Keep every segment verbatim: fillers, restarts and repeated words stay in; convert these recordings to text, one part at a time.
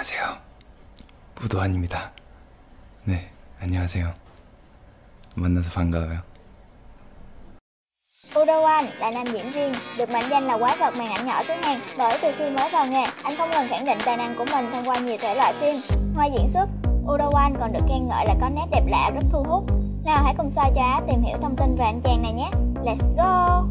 안녕하세요. 무도환입니다. 네, 안녕하세요. 만나서 반가워요. Udo-wan là nam diễn viên được mệnh danh là quái vật màn ảnh nhỏ xứ Hàn bởi từ khi mới vào nghề, anh không ngừng khẳng định tài năng của mình thông qua nhiều thể loại phim. Ngoài diễn xuất, Udo-wan còn được khen ngợi là có nét đẹp lạ rất thu hút. Nào hãy cùng soi cho Á tìm hiểu thông tin về anh chàng này nhé. Let's go!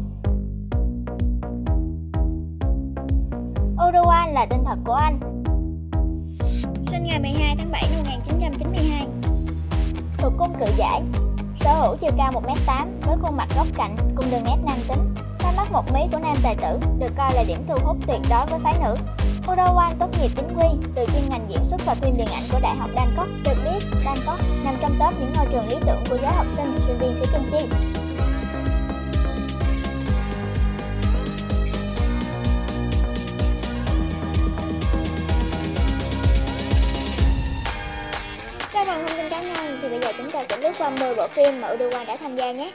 Udo-wan là tên thật của anh. Sinh ngày mười hai tháng bảy năm một nghìn chín trăm chín mươi hai. Thuộc cung cự giải. Sở hữu chiều cao một mét tám với khuôn mặt góc cạnh cùng đường nét nam tính. Đôi mắt một mí của nam tài tử được coi là điểm thu hút tuyệt đối với phái nữ. Udo-wan tốt nghiệp chính quy từ chuyên ngành diễn xuất và phim điện ảnh của Đại học Bangkok. Được biết, Bangkok nằm trong top những ngôi trường lý tưởng của giới học sinh, sinh viên xứ Kim Chi. Ra phần thông tin cá nhân thì bây giờ chúng ta sẽ lướt qua mười bộ phim mà Udo-wan đã tham gia nhé.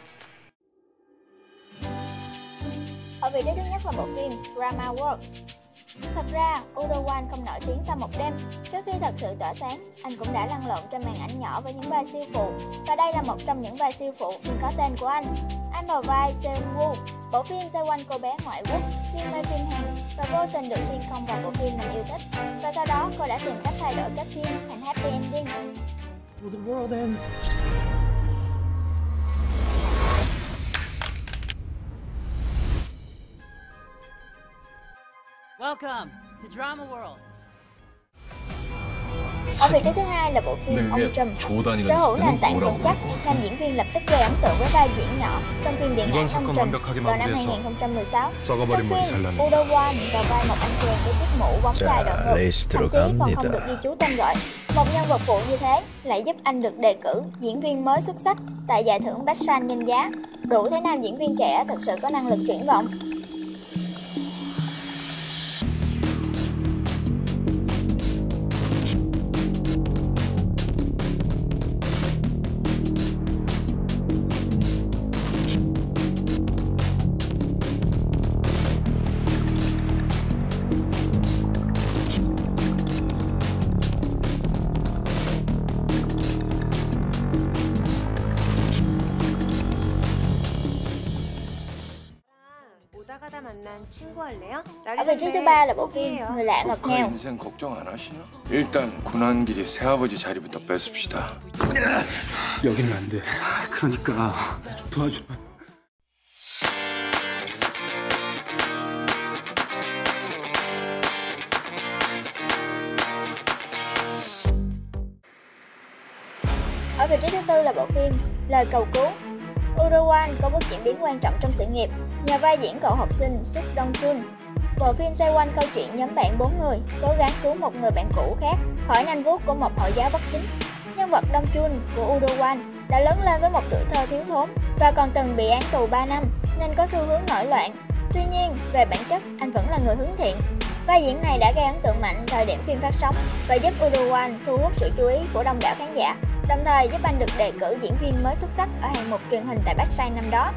Ở vị trí thứ nhất là bộ phim Drama World. Thật ra, Udo-wan không nổi tiếng sau một đêm. Trước khi thật sự tỏa sáng, anh cũng đã lăn lộn trên màn ảnh nhỏ với những vai siêu phụ. Và đây là một trong những vai siêu phụ nhưng có tên của anh. Anh vào vai Seung-woo. Bộ phim xoay quanh cô bé ngoại quốc, siêu mê phim Hàn và vô tình được xuyên không vào bộ phim mình yêu thích. Và sau đó cô đã tìm cách thay đổi kết phim thành happy ending. Will the world end? Welcome to Drama World. Ở vị trí thứ hai là bộ phim Ông Trùm. Sở hữu nền tảng vững chắc, nam diễn viên lập tức gây ấn tượng với vai diễn nhỏ trong phim điện ảnh Ông Trùm vào năm hai nghìn không trăm mười sáu. Trong phim, Udo-wan vào vai một anh chàng với chiếc mũ bóng chày đậu ngược, thậm chí còn không được ghi chú tên gọi. Một nhân vật phụ như thế lại giúp anh được đề cử diễn viên mới xuất sắc tại giải thưởng Busan danh giá. Đủ thấy nam diễn viên trẻ thực sự có năng lực triển vọng. Ở vị trí thứ ba là bộ phim Người lạ ngọt ngào. 인생 걱정 안 하시나? 일단 고난길이 새아버지 자리부터 뺏읍시다. 여기는 안 돼. 그러니까 좀 도와줘. Ở vị trí thứ tư là bộ phim Lời cầu cứu. Udo-wan có bước chuyển biến quan trọng trong sự nghiệp nhờ vai diễn cậu học sinh Suk Dong-chun. Bộ phim xoay quanh câu chuyện nhóm bạn bốn người cố gắng cứu một người bạn cũ khác khỏi nanh vuốt của một hội giáo bất chính. Nhân vật Dong-chun của Udo-wan đã lớn lên với một tuổi thơ thiếu thốn và còn từng bị án tù ba năm nên có xu hướng nổi loạn. Tuy nhiên, về bản chất, anh vẫn là người hướng thiện. Vai diễn này đã gây ấn tượng mạnh thời điểm phim phát sóng và giúp Udo-wan thu hút sự chú ý của đông đảo khán giả, đồng thời giúp anh được đề cử diễn viên mới xuất sắc ở hạng mục truyền hình tại Busan năm đó.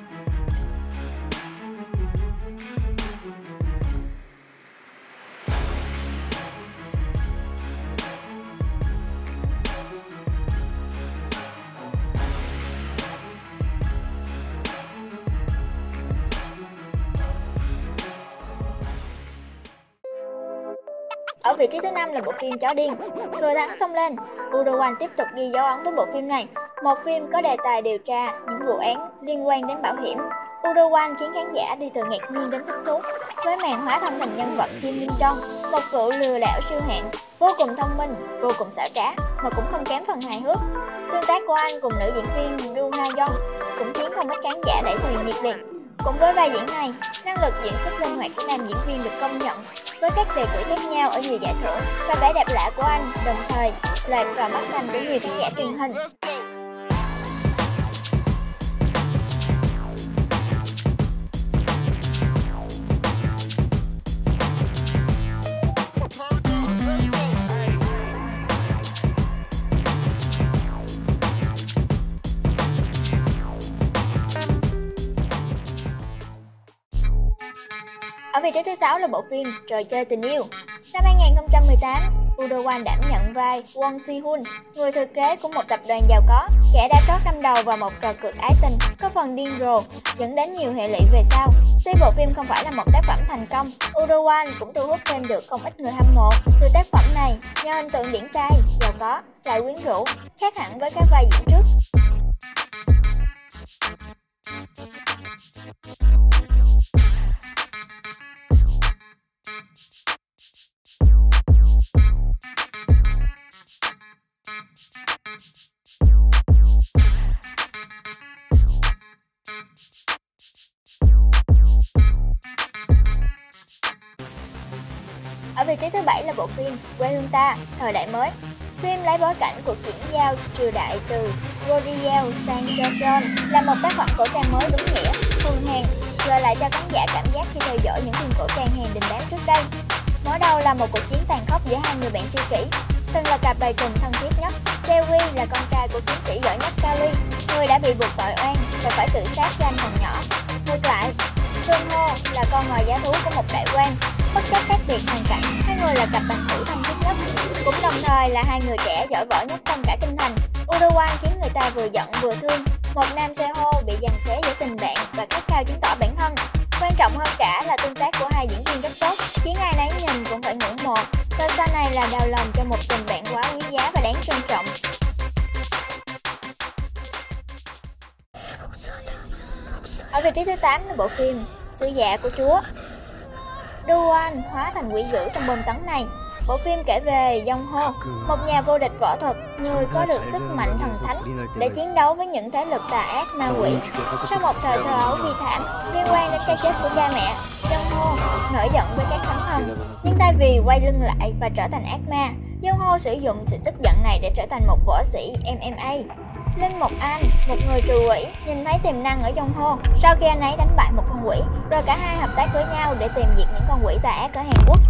Ở vị trí thứ năm là bộ phim Chó điên. Thừa thắng xông lên, Udo-wan tiếp tục ghi dấu ấn với bộ phim này. Một phim có đề tài điều tra những vụ án liên quan đến bảo hiểm. Udo-wan khiến khán giả đi từ ngạc nhiên đến thích thú với màn hóa thân thành nhân vật Kim Min Jong, một cựu lừa đảo siêu hạng, vô cùng thông minh, vô cùng xảo trá mà cũng không kém phần hài hước. Tương tác của anh cùng nữ diễn viên Yoo Ha-yeon cũng khiến không ít khán giả đẩy thuyền nhiệt liệt. Cùng với vai diễn này, năng lực diễn xuất linh hoạt của nam diễn viên được công nhận với các đề cử khác nhau ở nhiều giải thưởng và vẻ đẹp lạ của anh đồng thời lọt vào mắt xanh của nhiều khán giả truyền hình. Ở vị trí thứ sáu là bộ phim Trò chơi tình yêu. Năm hai nghìn không trăm mười tám, Woo Do-won đảm nhận vai Won Si-hun, người thừa kế của một tập đoàn giàu có, kẻ đã trót đâm đầu vào một trò cược ái tình có phần điên rồ, dẫn đến nhiều hệ lụy về sau. Tuy bộ phim không phải là một tác phẩm thành công, Woo Do-won cũng thu hút thêm được không ít người hâm mộ từ tác phẩm này nhờ hình tượng điển trai, giàu có, lại quyến rũ, khác hẳn với các vai diễn trước. Ở vị trí thứ bảy là bộ phim Quê hương ta, thời đại mới. Phim lấy bối cảnh cuộc chuyển giao triều đại từ Goryeo sang Joseon là một tác phẩm cổ trang mới đúng nghĩa, thuần hèn, gợi lại cho khán giả cảm giác khi theo dõi những phim cổ trang hèn đình đám trước đây. Mở đầu là một cuộc chiến tàn khốc giữa hai người bạn tri kỷ, từng là cặp bầy trùng thân thiết nhất. Seo-wi là con trai của chiến sĩ giỏi nhất Kali, người đã bị buộc tội oan và phải tự sát cho anh còn nhỏ. Ngược lại, Jung-ho là con ngồi giá thú của một đại quan. Bất chấp khác biệt hoàn cảnh, hai người là cặp bạn hữu thân thiết nhất, cũng đồng thời là hai người trẻ giỏi võ nhất trong cả kinh thành. Woo Do-won khiến người ta vừa giận vừa thương, một nam Seo-ho bị giằng xé giữa tình bạn và khát khao chứng tỏ bản thân. Quan trọng hơn cả là tương tác của hai diễn viên rất tốt, khiến ai nấy nhìn cũng phải ngưỡng mộ. Và sau này là đào lòng cho một tình bạn quá quý giá và đáng trân trọng. Ở vị trí thứ tám là bộ phim Sứ giả của Chúa. Do-won hóa thành quỷ dữ trong bom tấn này. Bộ phim kể về Jung-ho, một nhà vô địch võ thuật, người có được sức mạnh thần thánh để chiến đấu với những thế lực tà ác ma quỷ. Sau một thời thơ ấu bi thảm liên quan đến cái chết của cha mẹ, Jung-ho nổi giận với các thánh thần, nhưng thay vì quay lưng lại và trở thành ác ma, Jung-ho sử dụng sự tức giận này để trở thành một võ sĩ em em a. Linh Mục An, một người trừ quỷ, nhìn thấy tiềm năng ở Jung-ho sau khi anh ấy đánh bại một con quỷ, rồi cả hai hợp tác với nhau để tìm diệt những con quỷ tà ác ở Hàn Quốc.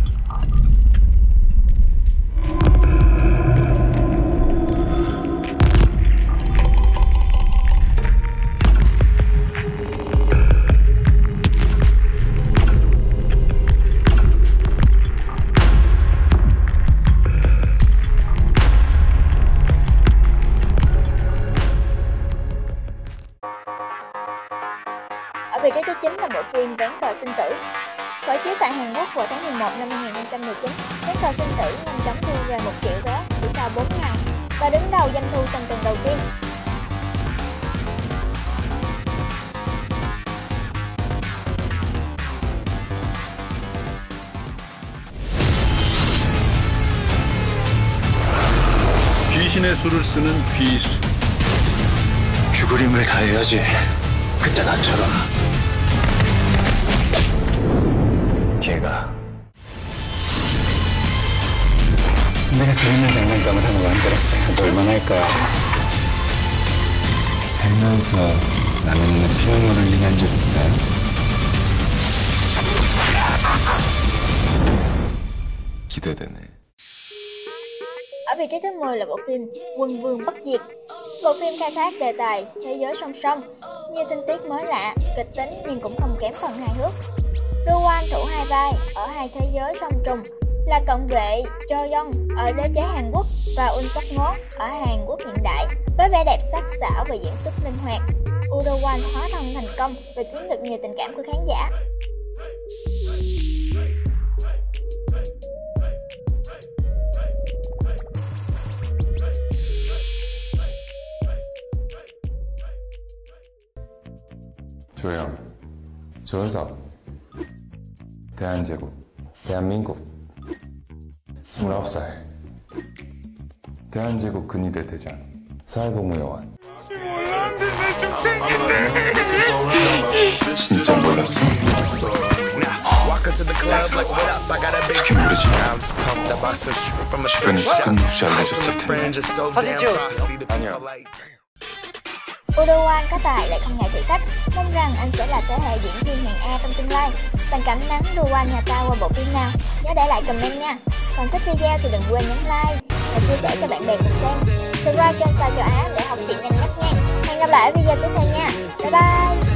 Ở vị trí thứ chín là bộ phim Ván cờ sinh tử. Khởi chiếu tại Hàn Quốc vào tháng mười một năm hai nghìn không trăm mười chín, Ván cờ sinh tử nhanh chóng thu về một triệu vé chỉ sau bốn ngày và đứng đầu doanh thu trong tuần đầu tiên. 귀신의 수를 쓰는 귀수. 귀그림을 다 해야지. 그때 나처럼. 걔가. 내가 재밌는 장난감을 하나 만들었어요. 너 얼마나 할까? 살면서 남의 눈에 피눈물을 흘리게 한 적 있어요? 기대되네. Ở vị trí thứ mười là bộ phim Quân Vương Bất Diệt. Bộ phim khai thác đề tài thế giới song song, nhiều tình tiết mới lạ, kịch tính nhưng cũng không kém phần hài hước. Do-won thủ hai vai ở hai thế giới song trùng là cận vệ Jo-young ở đế chế Hàn Quốc và Un Suk-ngo ở Hàn Quốc hiện đại. Với vẻ đẹp sắc sảo và diễn xuất linh hoạt, Woo Do-won hóa thân thành công và chiếm được nhiều tình cảm của khán giả. 조영, 조석, 대한제국, 대한민국, 스물아홉 살, 대한제국 근위대 대장, 사회복무요원. 진짜 몰랐어. 특히 모르지. 주변에 끊임없이 알려줬을 텐데. 사진 찍어주세요. 아니야. Woo Do-won có tài lại không ngại thử thách, mong rằng anh sẽ là thế hệ diễn viên hạng A trong tương lai. Bạn cảm nắng Do-won nhà ta qua bộ phim nào? Nhớ để lại comment nha. Còn thích video thì đừng quên nhấn like và chia sẻ cho bạn bè cùng xem. Subscribe kênh Sao Châu Á để học chuyện nhanh nhất nha. Hẹn gặp lại ở video tiếp theo nha. Bye bye.